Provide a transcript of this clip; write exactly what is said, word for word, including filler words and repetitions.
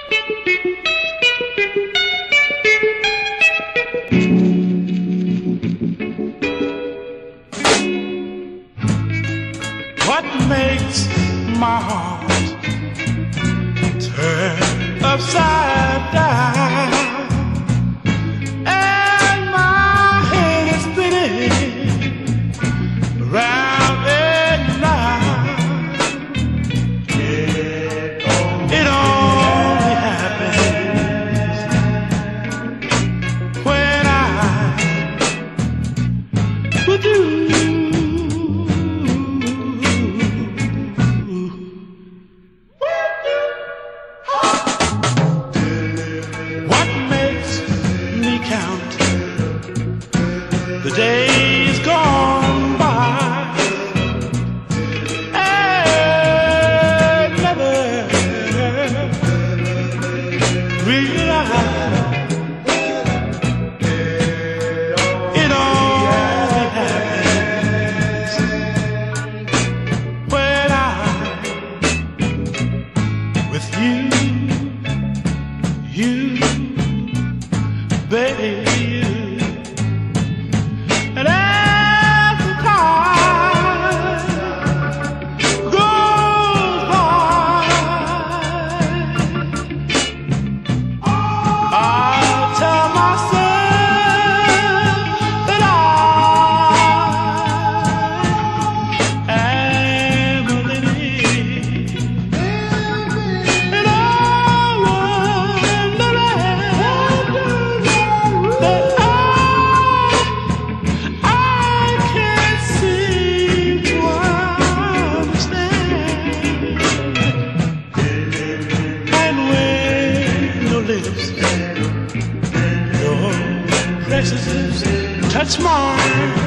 What makes my heart turn upside down and my head is spinning round and round? It only happens when I'm with you. Count the days gone by and never realize it only happens when I'm with you, you. Baby, and as the time goes by, I tell myself that I am living, and I wonder lips, your precious lips touch mine.